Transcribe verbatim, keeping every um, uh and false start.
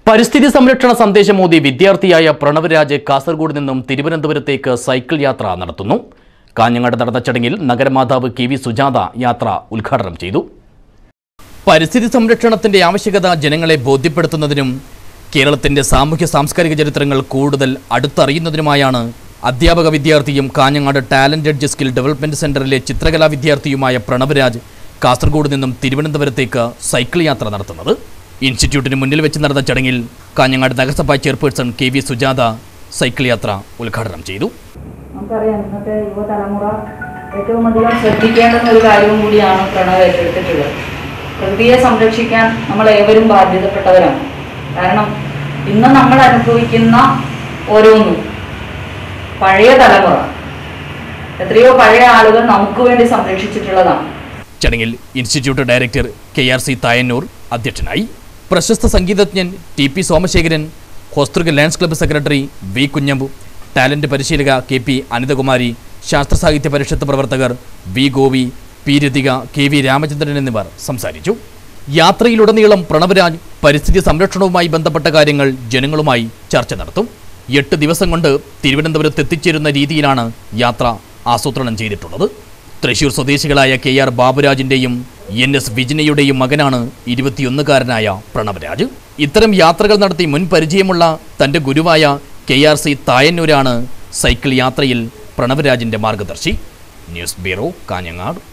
പരിസ്ഥിതി സംരക്ഷണ സന്ദേശമോദി വിദ്യാർത്ഥിയായ പ്രണവ് രാജ് കാസർഗോഡ് നിന്നും തിരുവനന്തപുരത്തേക്ക് സൈക്കിൾ യാത്ര നടത്തുന്നു. കാഞ്ഞങ്ങാട് നടന്ന ചടങ്ങിൽ നഗരമാതാവ് കെ വി സുജാത യാത്ര ഉദ്ഘാടനം ചെയ്തു. പരിസ്ഥിതി സംരക്ഷണത്തിന്റെ ആവശ്യകത ജനങ്ങളെ ബോധ്യപ്പെടുത്തുന്നതിനും കേരളത്തിന്റെ സാമൂഹ്യ സാംസ്കാരിക ചരിത്രങ്ങൾ കൂടുതൽ അടുത്തറിയുന്നതിനുമായാണ് അധ്യാപക വിദ്യാർത്ഥിയും കാഞ്ഞങ്ങാട് ടാലന്റഡ് സ്കിൽ ഡെവലപ്മെന്റ് സെന്ററിലെ ചിത്രകലാ വിദ്യാർത്ഥിയുമായ പ്രണവ് രാജ് കാസർഗോഡ് നിന്നും തിരുവനന്തപുരത്തേക്ക് സൈക്കിൾ യാത്ര നടത്തുന്നത്. ഇൻസ്റ്റിറ്റ്യൂട്ടിന് മുന്നിൽ വെച്ച് നടന്ന ചടങ്ങിൽ കാഞ്ഞങ്ങാട് നഗരസഭാ chairperson K V Sujatha cycle യാത്ര ഉദ്ഘാടനം ചെയ്തു. നമുക്കറിയാം, ഇന്നത്തെ യുവതലമുറ ഏറ്റവും അധികം ശ്രദ്ധിക്കേണ്ടുന്ന ഒരു കാര്യവും കൂടിയാണ് പ്രണവ് ഏറ്റെടുത്തിട്ടുള്ളത്. പ്രകൃതിയെ സംരക്ഷിക്കാൻ നമ്മൾ ഏവരും ബാധ്യതപ്പെട്ടവരാണ്. കാരണം ഇന്ന് നമ്മൾ അനുഭവിക്കുന്ന ഓരോന്നും പഴയ തലമുറ, എത്രയോ പഴയ ആളുകൾ നമുക്ക് വേണ്ടി സംരക്ഷിച്ചിട്ടുള്ളതാണ്. ചടങ്ങിൽ institute director K R C Thayannur അധ്യക്ഷനായി. പ്രശസ്ത സംഗീതജ്ഞൻ T P Somasekharan, Hosdurg lions club secretary V Kunhambu, talent പരിശീലക കെ പി അനിതകുമാരി, ശാസ്ത്ര സാഹിത്യ പരിഷത്ത് പ്രവർത്തകർ V Gopi, P Rathika, K V Ramachandran എന്നിവർ സംസാരിച്ചു. യാത്രയിലുടനീളം പ്രണവ് രാജ് പരിസ്ഥിതി സംരക്ഷണവുമായി ബന്ധപ്പെട്ട കാര്യങ്ങൾ ജനങ്ങളുമായി ചർച്ച നടത്തും. എട്ട് ദിവസം കൊണ്ട് തിരുവനന്തപുരത്ത് എത്തിച്ചേരുന്ന രീതിയിലാണ് യാത്ര ആസൂത്രണം ചെയ്തിട്ടുള്ളത്. തൃശൂർ സ്വദേശികളായ കെ ആർ ബാബുരാജിൻ്റെയും എൻ എസ് വിജിനയുടെയും മകനാണ് ഇരുപത്തിയൊന്നുകാരനായ പ്രണവ് രാജ്. ഇത്തരം യാത്രകൾ നടത്തി മുൻ പരിചയമുള്ള തൻ്റെ ഗുരുവായ കെ ആർ സി തായന്നൂരാണ് സൈക്കിൾ യാത്രയിൽ പ്രണവ് രാജിൻ്റെ മാർഗദർശി. News bureau, Kanhangad.